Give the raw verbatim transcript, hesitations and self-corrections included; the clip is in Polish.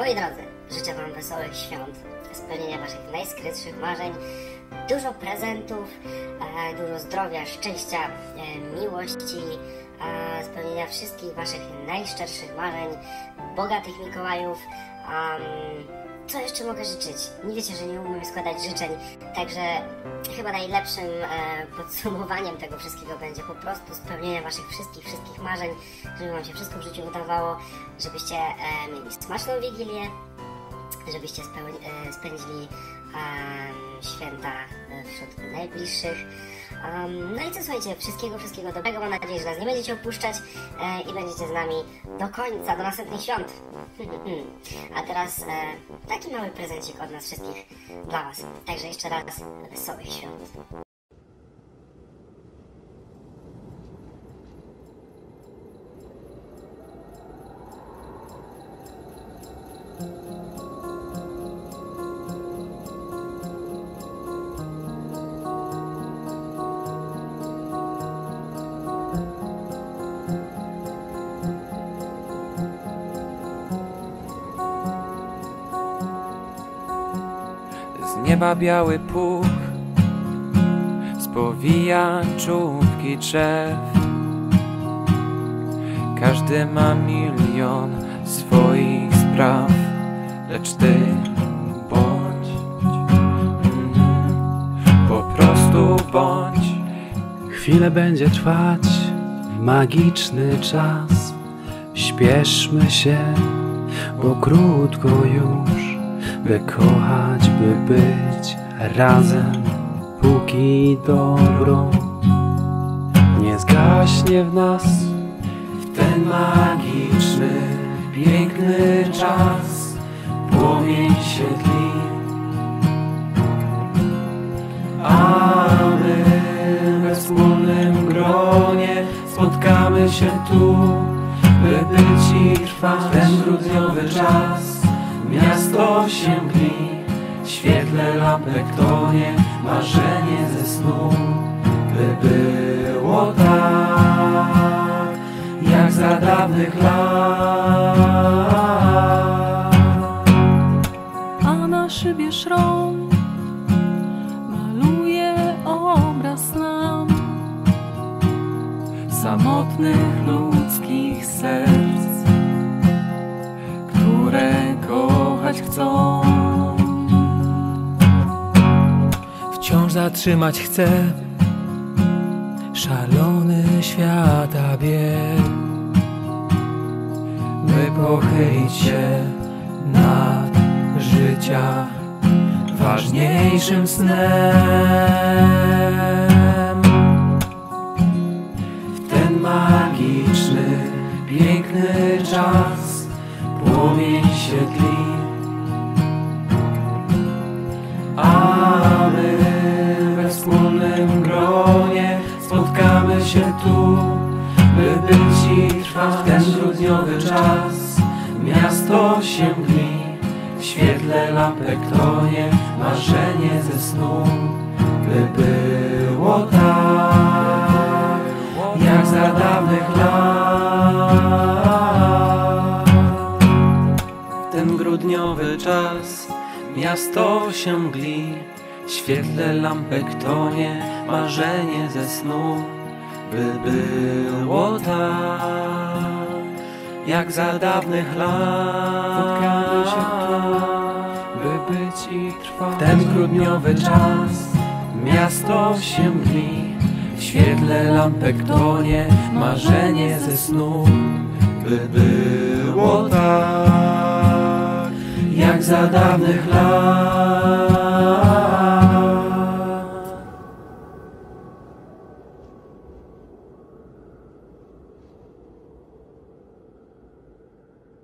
Moi drodzy, życzę wam wesołych świąt, spełnienia waszych najskrytszych marzeń, dużo prezentów, e, dużo zdrowia, szczęścia, e, miłości, e, spełnienia wszystkich waszych najszczerszych marzeń, bogatych Mikołajów. Um, co jeszcze mogę życzyć? Nie wiecie, że nie umiem składać życzeń, także chyba najlepszym e, podsumowaniem tego wszystkiego będzie po prostu spełnienie waszych wszystkich, wszystkich marzeń, żeby wam się wszystko w życiu udawało, żebyście e, mieli smaczną Wigilię, żebyście speł- e, spędzili e, święta wśród najbliższych. Um, no i co, słuchajcie, wszystkiego, wszystkiego dobrego. Mam nadzieję, że nas nie będziecie opuszczać e, i będziecie z nami do końca, do następnych świąt. A teraz e, taki mały prezencik od nas wszystkich dla was. Także jeszcze raz wesołych świąt. Z nieba biały puch spowija czubki drzew. Każdy ma milion swoich spraw, lecz ty bądź, po prostu bądź. Chwilę będzie trwać magiczny czas. Śpieszmy się, bo krótko już, by kochać, by być razem, póki dobro nie zgaśnie w nas. W ten magiczny, piękny czas płomień się tli, a my we wspólnym gronie spotkamy się tu, by być i trwać. Ten grudniowy czas miasto się mgli, w świetle lampek tonie marzenie ze snu, by było tak, jak za dawnych lat. A na szybie szron maluje obraz nam samotnych ludzkich serc, które kochać chcą. Wciąż zatrzymać chcę szalony świata bieg, by pochylić się nad życia ważniejszym snem. W ten magiczny, piękny czas płomień się tli, a my we wspólnym gronie spotkamy się tu, by być i trwać. Ten grudniowy czas miasto się mgli, w świetle lampek tonie marzenie ze snu, by było tak, jak za dawnych lat. Ten grudniowy czas miasto się mgli, w świetle lampek tonie marzenie ze snu, by było tak, jak za dawnych lat. Spotkamy się tu, by być i trwać. Ten grudniowy czas miasto się mgli, w świetle lampek tonie marzenie ze snu, by było tak, jak za dawnych lat.